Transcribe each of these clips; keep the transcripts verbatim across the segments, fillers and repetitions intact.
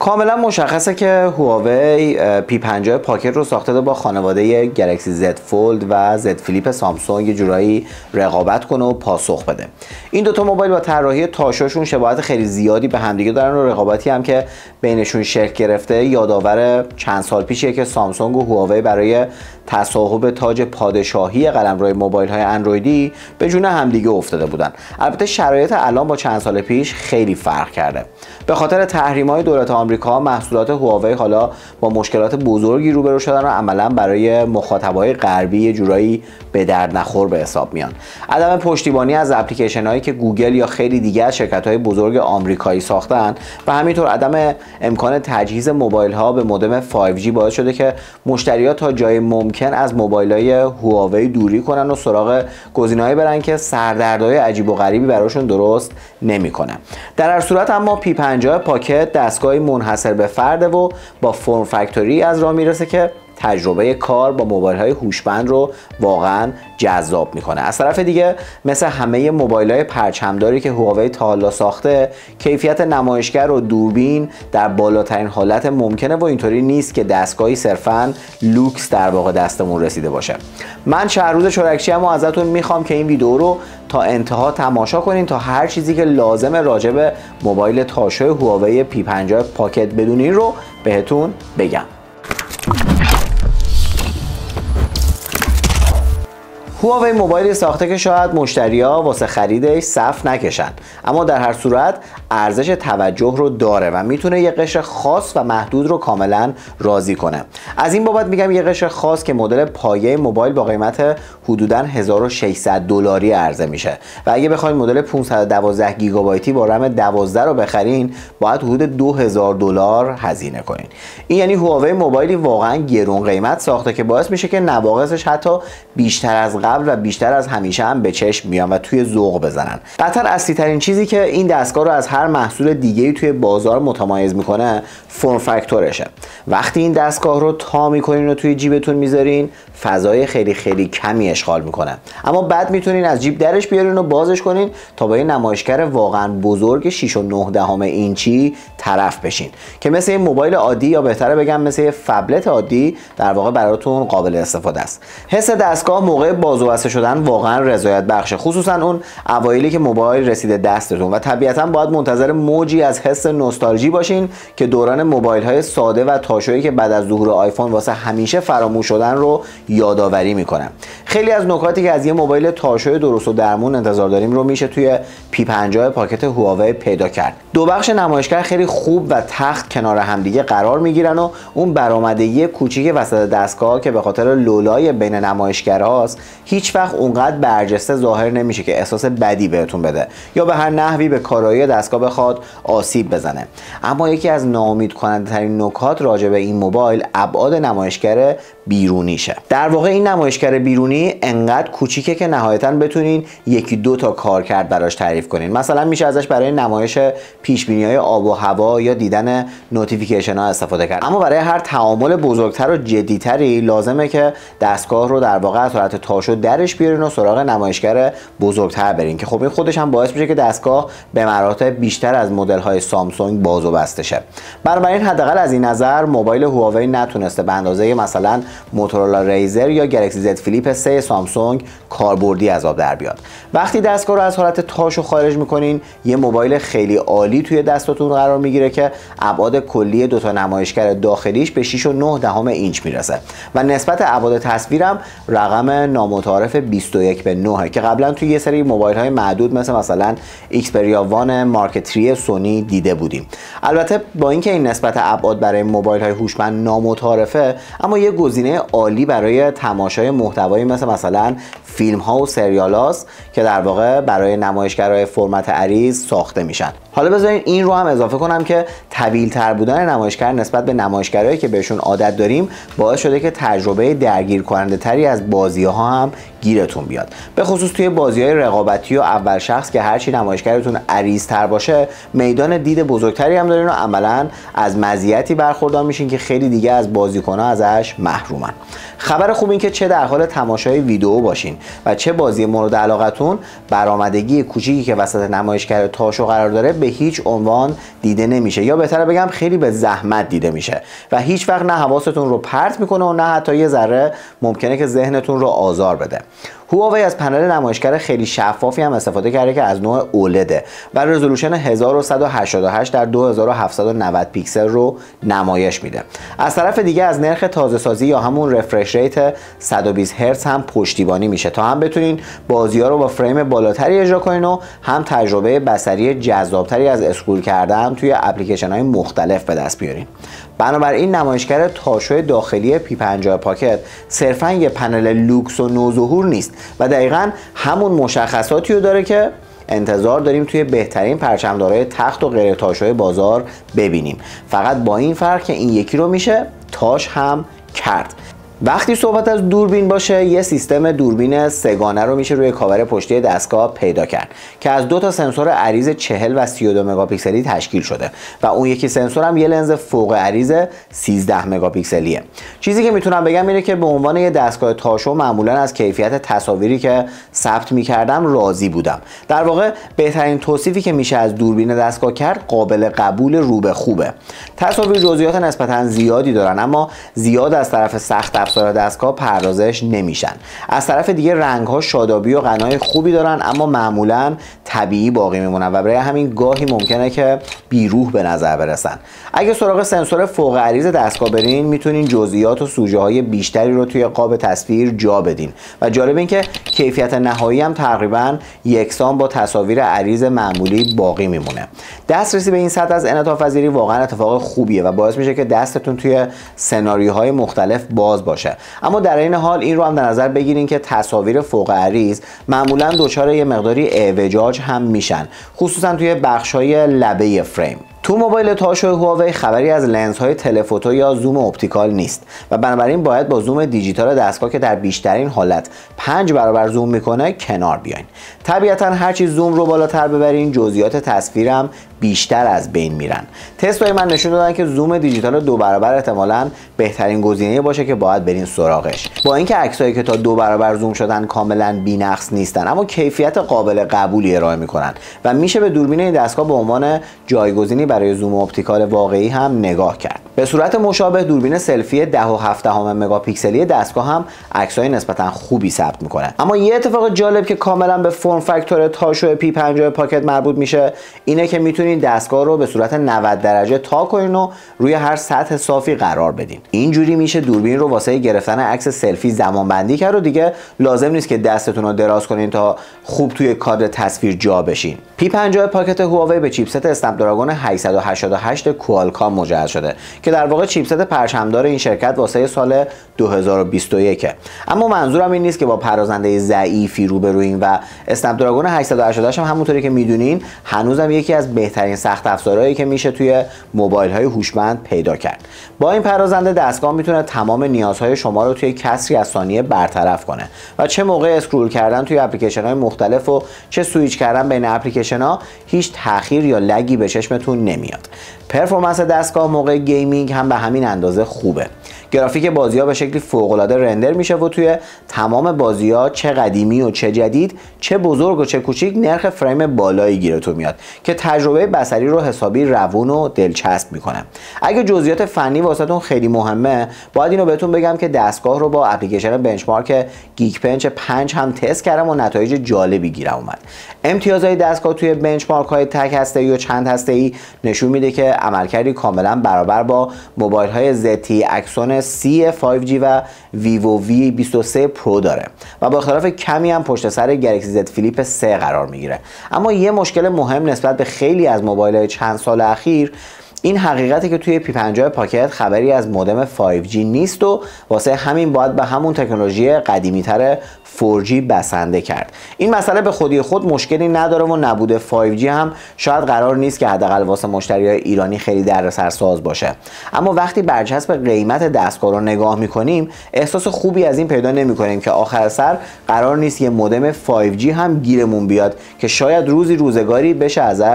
کاملا مشخصه که هواوی پی پنجاه پاکت رو ساخته با خانواده گلکسی زد فولد و زد فلیپ سامسونگ یه جورایی رقابت کنه و پاسخ بده. این دوتا موبایل با طراحی تاشوشون شباهت خیلی زیادی به همدیگه دارن و رقابتی هم که بینشون شکل گرفته یادآور چند سال پیشیه که سامسونگ و هواوی برای تصاحب تاج پادشاهی قلمروی موبایل های اندرویدی به جون همدیگه افتاده بودن. البته شرایط الان با چند سال پیش خیلی فرق کرده. به خاطر تحریم‌های دولت آمریکا محصولات هواوی حالا با مشکلات بزرگی روبرو شدن و عملاً برای مخاطبای غربی یه جورایی به درد نخور به حساب میان. عدم پشتیبانی از اپلیکیشن‌هایی که گوگل یا خیلی دیگه از شرکت‌های بزرگ آمریکایی ساختن و همینطور عدم امکان تجهیز موبایل‌ها به مودم فایو جی باعث شده که مشتری‌ها تا جای ممکن از موبایل‌های هواوی دوری کنن و سراغ گزینه‌هایی برن که سردردهای عجیب و غریبی براشون درست نمی‌کنه. در هر صورت اما پی پنجاه پاکت دستگاهی منحصر به فرده و با فرم فکتوری از راه میرسه که تجربه کار با موبایل های هوشمند رو واقعا جذاب میکنه. از طرف دیگه مثل همه موبایل های پرچمداری که هواوی تا حالا ساخته کیفیت نمایشگر و دوربین در بالاترین حالت ممکنه و اینطوری نیست که دستگاهی صرفاً لوکس در واقع دستمون رسیده باشه. من شهروز چورکچی ام و ازتون میخوام که این ویدیو رو تا انتها تماشا کنین تا هر چیزی که لازمه راجع به موبایل تاشو هواوی پی پنجاه پاکت بدونین رو بهتون بگم. هواوی موبایلی ساخته که شاید مشتریا واسه خریدش صف نکشن، اما در هر صورت ارزش توجه رو داره و میتونه یه قشر خاص و محدود رو کاملا راضی کنه. از این بابت میگم یه قشر خاص که مدل پایه موبایل با قیمت حدوداً هزار و ششصد دلاری عرضه میشه و اگه بخواید مدل پانصد و دوازده گیگابایتی با رم دوازده رو بخرین باید حدود دو هزار دلار هزینه کنین. این یعنی هواوی موبایلی واقعا گرون قیمت ساخته که باعث میشه که نواقصش حتی بیشتر از قبل و بیشتر از همیشه هم به چشم میان و توی ذوق بزنن. قطعا اصلی ترین چیزی که این دستگاه رو از هر محصول دیگه‌ای توی بازار متمایز میکنه فرم فاکتورشه. وقتی این دستگاه رو تا میکنین و توی جیبتون میذارین فضای خیلی خیلی کمی اشغال میکنه، اما بعد میتونین از جیب درش بیارین و بازش کنین تا با این نمایشگر واقعا بزرگ شش و نه دهم اینچی طرف بشین که مثل این موبایل عادی یا بهتره بگم مثل یه فبلت عادی در واقع براتون قابل استفاده است. حس دستگاه موقع باز و بسته شدن واقعا رضایت بخشه، خصوصا اون اوایلی که موبایل رسیده دستتون و طبیعتا باید منتظر موجی از حس نوستالژی باشین که دوران موبایل های ساده و تاشویی که بعد از ظهور آیفون واسه همیشه فراموش شدن رو یادآوری میکنه. خیلی از نکاتی که از یه موبایل تاشوی درست و درمون انتظار داریم رو میشه توی پی پنجاه پاکت هواوی پیدا کرد. دو بخش نمایشگر خیلی خوب و تخت کنار همدیگه قرار میگیرن و اون برآمدگی کوچیک وسط دستگاه که به خاطر لولای بین نمایشگرهاست هیچ وقت اونقدر برجسته ظاهر نمیشه که احساس بدی بهتون بده یا به هر نحوی به کارایی دستگاه بخواد آسیب بزنه. اما یکی از ناامید کننده ترین نکات راجع به این موبایل ابعاد نمایشگر بیرونیشه. در واقع این نمایشگر بیرونی انقدر کوچیکه که نهایتاً بتونین یکی دو تا کارکرد براش تعریف کنین. مثلا میشه ازش برای نمایش پیش‌بینی‌های آب و هوا یا دیدن نوتیفیکیشن ها استفاده کرد، اما برای هر تعامل بزرگتر و جدی‌تری لازمه که دستگاه رو در واقع از حالت تاشو درش بیارین و سراغ نمایشگر بزرگتر برین که خب این خودش هم باعث میشه که دستگاه به مراتب بیشتر از مدل های سامسونگ باز و بسته شه. بنابراین حداقل از این نظر موبایل هواوی نتونسته به اندازه مثلا موتورولا ریزر یا گلکسی زد فلیپ سه سامسونگ کاربردی از آب در بیاد. وقتی دستگاه رو از حالت تاشو خارج میکنین یه موبایل خیلی عالی توی دستتون قرار میگیره که ابعاد کلی دو تا نمایشگر داخلیش به شش و نه دهم اینچ میرسه و نسبت ابعاد تصویرم رقم نامتعارف بیست و یک به نه که قبلا توی یه سری موبایل های معدود مثل مثلا ایکسپریا وان مارک سه سونی دیده بودیم. البته با اینکه این نسبت ابعاد برای موبایل های هوشمند نامتعارفه، اما یه گزینه عالی برای تماشای محتوایی مثل مثلا فیلم ها و سریال هاست که در واقع برای نمایشگرهای فرمت عریض ساخته میشن. حالا بذارین این رو هم اضافه کنم که طویل تر بودن نمایشگر نسبت به نمایشگرهایی که بهشون عادت داریم باعث شده که تجربه درگیر کننده تری از بازی ها هم گیرتون بیاد، به خصوص توی بازی های رقابتی و اول شخص که هرچی نمایشگرتون عریض تر باشه میدان دید بزرگتری هم دارین و عملاً از مزیتی برخوردار میشین که خیلی دیگه از بازیکن‌ها ازش محرومن. خبر خوب این که چه در حال تماشای ویدیو باشین و چه بازی مورد علاقتون برآمدگی کوچیکی که وسط نمایشگر تاشو قرار داره به هیچ عنوان دیده نمیشه، یا بهتره بگم خیلی به زحمت دیده میشه و هیچ وقت نه حواستون رو پرت میکنه و نه حتی یه ذره ممکنه که ذهنتون رو آزار بده. هواوی از پنل نمایشگر خیلی شفافی هم استفاده کرده که از نوع اولده و رزولوشن هزار و صد و هشتاد و هشت در دو هزار و هفتصد و نود پیکسل رو نمایش میده. از طرف دیگه از نرخ تازه سازی یا همون رفرش ریت صد و بیست هرتز هم پشتیبانی میشه تا هم بتونین بازی‌ها رو با فریم بالاتری اجرا کنین و هم تجربه بصری جذابتری از اسکرول کردن توی اپلیکیشن‌های مختلف به دست بیارین. بنابراین نمایشگر تاشو داخلی پی پنجاه پاکت صرفاً یه پنل لوکس و نوظهور نیست و دقیقاً همون مشخصاتی رو داره که انتظار داریم توی بهترین پرچمدارای تخت و غیر تاشوی بازار ببینیم، فقط با این فرق که این یکی رو میشه تاش هم کرد. وقتی صحبت از دوربین باشه، یه سیستم دوربین سه‌گانه رو میشه روی کاور پشتی دستگاه پیدا کرد که از دو تا سنسور عریض چهل و سی و دو مگاپیکسلی تشکیل شده و اون یکی سنسور هم یه لنز فوق عریض سیزده مگاپیکسلیه. چیزی که میتونم بگم اینه که به عنوان یه دستگاه تاشو معمولا از کیفیت تصاویری که ثبت میکردم راضی بودم. در واقع بهترین توصیفی که میشه از دوربین دستگاه کرد قابل قبول رو به خوبه. تصاویر جزئیات نسبتا زیادی دارن اما زیاد از طرف سخت افزار دستگاه پردازش نمیشن. از طرف دیگه رنگ ها شادابی و غنای خوبی دارن اما معمولا طبیعی باقی میمونن و برای همین گاهی ممکنه که بیروح به نظر برسن. اگه سراغ سنسور فوق عریض دستگاه برین میتونین جزئیات و سوژه های بیشتری رو توی قاب تصویر جا بدین و جالب این که کیفیت نهایی هم تقریبا یکسان با تصاویر عریض معمولی باقی میمونه. دسترسی به این سطح از انعطاف پذیری واقعا اتفاق خوبیه و باعث میشه که دستتون توی سناریوهای مختلف باز باشه. اما در این حال این رو هم در نظر بگیرین که تصاویر فوق عریض معمولا دچار یه مقداری اعوجاج هم میشن، خصوصا توی بخش‌های لبه فریم. تو موبایل تاشو هواوی خبری از لنزهای تلفوتو یا زوم اپتیکال نیست و بنابراین باید با زوم دیجیتال دستگاه که در بیشترین حالت پنج برابر زوم میکنه کنار بیاین. طبیعتا هرچی زوم رو بالاتر ببرین جزئیات تصویرم بیشتر از بین میرن. تست‌های من نشون دادن که زوم دیجیتال دو برابر احتمالاً بهترین گزینه باشه که باید برین سراغش. با اینکه عکسایی که تا دو برابر زوم شدن کاملا بی‌نقص نیستن اما کیفیت قابل قبولی ارائه میکنن و میشه به دوربین این دستگاه به عنوان جایگزینی برای زوم اپتیکال واقعی هم نگاه کرد. به صورت مشابه دوربین سلفی ده و هفت دهم مگاپیکسلی دستگاه هم عکسای نسبتا خوبی ثبت میکنه. اما یه اتفاق جالب که کاملا به فرم فاکتور تاشو پی پنجاه پاکت مربوط میشه اینه که میتونید دستگاه رو به صورت نود درجه تا کنین و روی هر سطح صافی قرار بدین. اینجوری میشه دوربین رو واسه گرفتن عکس سلفی زمان بندی کرد و دیگه لازم نیست که دستتون رو دراز کنین تا خوب توی کادر تصویر جا بشین. پی پنجاه پاکت هواوی به چیپست اسنپ دراگون هشتصد و هشتاد و هشت کوالکام مجهز شده که در واقع چیپست پرچمدار این شرکت واسه سال دو هزار و بیست و یک. اما منظورم این نیست که با پرازنده ضعیفی روبرویم و اسنپ دراگون هشتصد و هشتاد و هشت هم همونطوری که میدونین هنوزم یکی از بهترین سخت افزارهایی که میشه توی موبایل های هوشمند پیدا کرد. با این پرازنده دستگاه میتونه تمام نیازهای شما رو توی کسری از ثانیه برطرف کنه و چه موقع اسکرول کردن توی اپلیکیشن های مختلف و چه سویچ کردن بین اپلیکیشن ها هیچ تأخیر یا لگی به چشمتون نمیاد. پرفورمنس دستگاه موقع گیمینگ هم به همین اندازه خوبه. گرافیک بازی‌ها به شکلی فوق‌العاده رندر میشه و توی تمام بازی‌ها چه قدیمی و چه جدید، چه بزرگ و چه کوچیک نرخ فریم بالایی گیرتون میاد که تجربه بصری رو حسابی روون و دلچسب میکنه. اگه جزئیات فنی واسهتون خیلی مهمه، باید اینو بهتون بگم که دستگاه رو با اپلیکیشن بنچمارک گیک بنچ پنج هم تست کردم و نتایج جالبی گیرم اومد. امتیازهای دستگاه توی بنچمارک‌های تک هسته‌ای و چند هسته‌ای نشون میده که عملکردی کاملا برابر با موبایل‌های زتی اکسون سی فایو جی و ویوو وی بیست و سه پرو داره و با اختلاف کمی هم پشت سر گلکسی زد فلیپ سه قرار میگیره. اما یه مشکل مهم نسبت به خیلی از موبایل‌های چند سال اخیر این حقیقتی که توی پی پنجاه پاکت خبری از مودم فایو جی نیست و واسه همین باید به همون تکنولوژی قدیمی‌تر فور جی بسنده کرد. این مسئله به خودی خود مشکلی نداره و نبوده فایو جی هم شاید قرار نیست که حداقل واسه مشتریای ایرانی خیلی دردسرساز باشه. اما وقتی برچسب قیمت دستگاه رو نگاه می‌کنیم احساس خوبی از این پیدا نمی‌کنیم که آخر سر قرار نیست یه مودم فایو جی هم گیرمون بیاد که شاید روزی روزگاری بشه ازش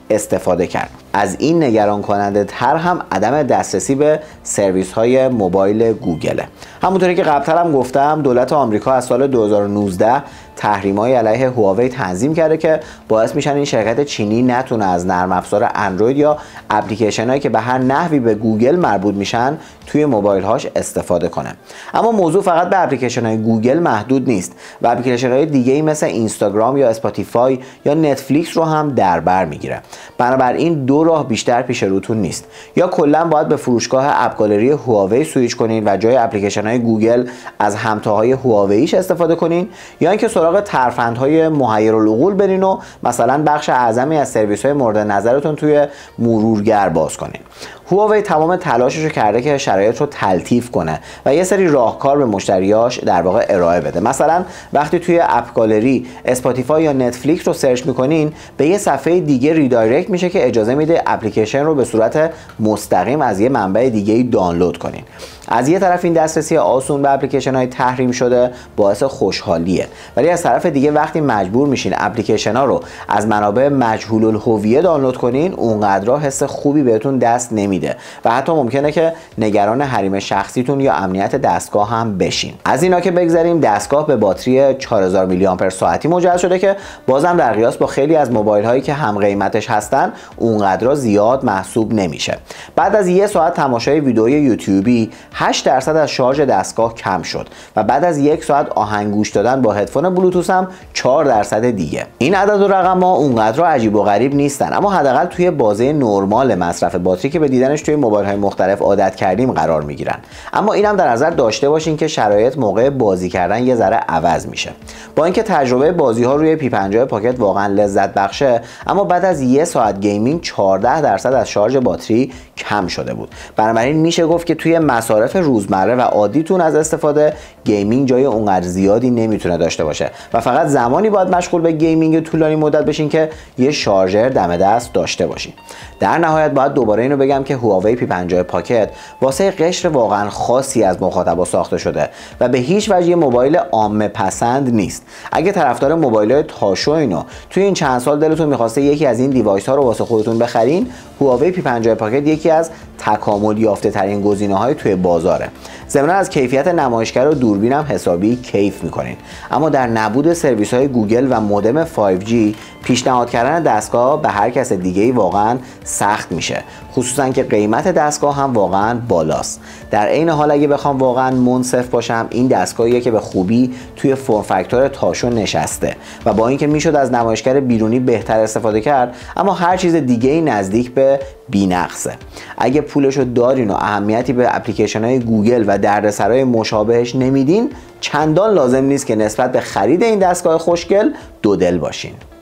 استفاده کرد. از این نگران کننده تر هم عدم دسترسی به سرویس های موبایل گوگله. همونطوری که قبلتر هم گفتم، دولت آمریکا از سال دو هزار و نوزده تحریم‌های علیه هواوی تنظیم کرده که باعث میشن این شرکت چینی نتونه از نرم افزار اندروید یا اپلیکیشن هایی که به هر نحوی به گوگل مربوط میشن توی موبایل هاش استفاده کنه. اما موضوع فقط به اپلیکیشن های گوگل محدود نیست و اپلیکیشن های دیگه‌ای مثل اینستاگرام یا اسپاتیفای یا نتفلیکس رو هم در بر میگیره. بنابراین دو راه بیشتر پیش روتون نیست: یا کلا باید به فروشگاه اپ گالری هواوی سویچ کنین و جای اپلیکیشن های گوگل از همتاهای هواویش استفاده کنین، یا اینکه سراغ ترفندهای محیرالعقول برین و مثلا بخش اعظمی از سرویس های مورد نظرتون توی مرورگر باز کنین. هواوی تمام تلاشش رو کرده که شرایط رو تلطیف کنه و یه سری راهکار به مشتریاش در واقع ارائه بده. مثلا وقتی توی اپ گالری اسپاتیفای یا نتفلیکس رو سرچ میکنین، به یه صفحه دیگه ریدایرکت میشه که اجازه میده اپلیکیشن رو به صورت مستقیم از یه منبع دیگه‌ای دانلود کنین. از یه طرف این دسترسی آسون به اپلیکیشن های تحریم شده باعث خوشحالیه، ولی از طرف دیگه وقتی مجبور میشین اپلیکیشن ها رو از منابع مجهول الهویه دانلود کنین، اونقدر حس خوبی بهتون دست نمیده و حتی ممکنه که نگران حریم شخصیتون یا امنیت دستگاه هم بشین. از اینا که بگذریم، دستگاه به باتری چهار هزار میلی آمپر ساعتی مجهز شده که بازم در قیاس با خیلی از موبایل هایی که هم قیمتش هستن اونقدر زیاد محسوب نمیشه. بعد از یک ساعت تماشای ویدئوی یوتیوبی هشت درصد از شارژ دستگاه کم شد و بعد از یک ساعت آهنگ گوش دادن با هدفون بلوتوث هم چهار درصد دیگه. این عدد و رقم ها اونقدر عجیب و غریب نیستن، اما حداقل توی بازه نرمال مصرف باتری که به دیدنش توی موبایل های مختلف عادت کردیم قرار میگیرن. اما اینم در نظر داشته باشین که شرایط موقع بازی کردن یه ذره عوض میشه. با اینکه تجربه بازی ها روی پی پنجاه پاکت واقعا لذت بخشه، اما بعد از یک ساعت گیمینگ چهارده درصد از شارژ باتری کم شده بود. بنابراین میشه گفت که توی مصارف روزمره و عادیتون از استفاده گیمینگ جای اونقدر زیادی نمیتونه داشته باشه و فقط زمانی باید مشغول به گیمینگ طولانی مدت بشین که یه شارژر دم دست داشته باشین. در نهایت باید دوباره اینو بگم که هواوی پی پنجاه پاکت واسه قشر واقعا خاصی از مخاطبا ساخته شده و به هیچ وجه یه موبایل عامه پسند نیست. اگه طرفدار موبایل‌های تاشو اینو توی این چند سال دلتون می‌خواسته یکی از این دیوایس ها رو واسه خودتون بخرین، هواوی پی پنجاه پاکت یکی از تکامل یافته ترین گزینه‌های توی بازاره. ضمن از کیفیت نمایشگر و دوربین هم حسابی کیف میکنین. اما در نبود سرویس های گوگل و مودم فایو جی پیشنهاد کردن دستگاه به هر کس دیگه‌ای واقعا سخت میشه، خصوصا که قیمت دستگاه هم واقعا بالاست. در عین حال اگه بخوام واقعا منصف باشم، این دستگاهیه که به خوبی توی فرم فاکتور تاشو نشسته و با اینکه میشد از نمایشگر بیرونی بهتر استفاده کرد، اما هر چیز دیگه‌ای نزدیک به بی‌نقصه. اگه پولشو دارین و اهمیتی به اپلیکیشن های گوگل و دردسرای مشابهش نمیدین، چندان لازم نیست که نسبت به خرید این دستگاه خوشگل دودل باشین.